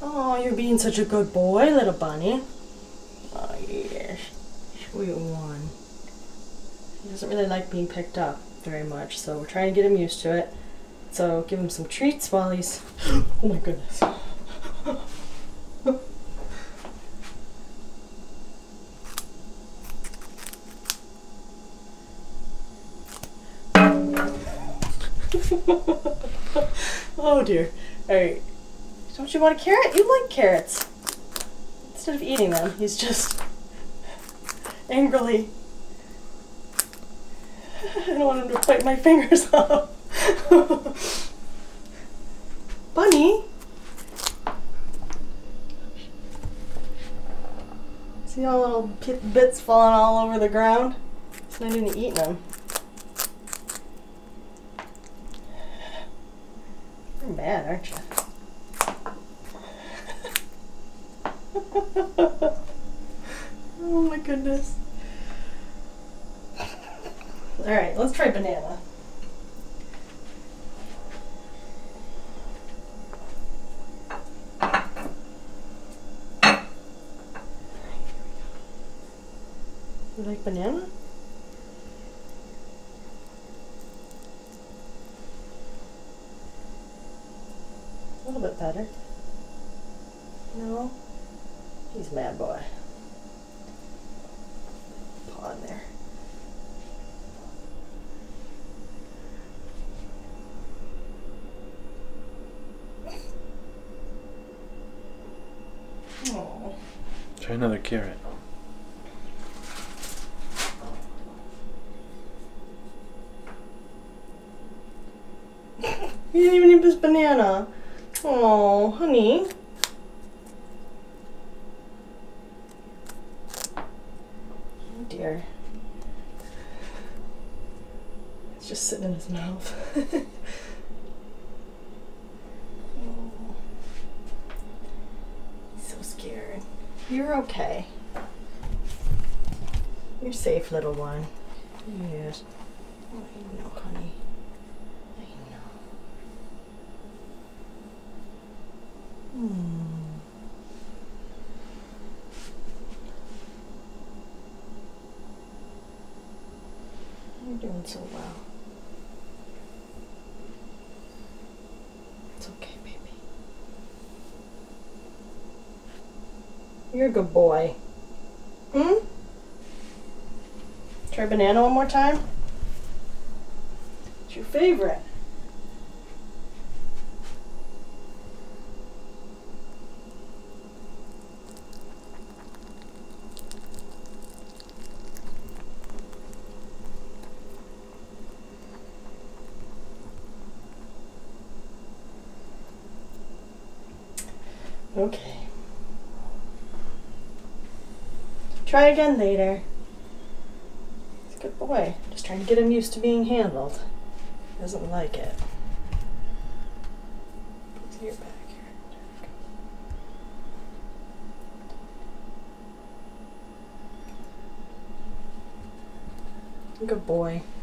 Oh, you're being such a good boy, little bunny. Oh, yes. Sweet one. He doesn't really like being picked up very much, so we're trying to get him used to it. So give him some treats while he's... Oh my goodness. Oh dear. Alright. Don't you want a carrot? You like carrots. Instead of eating them, he's just angrily... I don't want him to bite my fingers off. Bunny? See all little bits falling all over the ground? He's not even eating them. You're mad, aren't you? Oh my goodness. Alright, let's try banana. You like banana? A little bit better. No? He's a mad boy. Paw in there. Oh. Try another carrot. He didn't even eat this banana. Oh, honey. Oh dear. It's just sitting in his mouth. Oh. He's so scared. You're okay. You're safe, little one. Yes. Oh, I know, honey. I know. You're doing so well. It's okay, baby. You're a good boy. Try banana one more time. It's your favorite. Okay. Try again later. He's a good boy. Just trying to get him used to being handled. He doesn't like it. Put his ear back here. Good boy.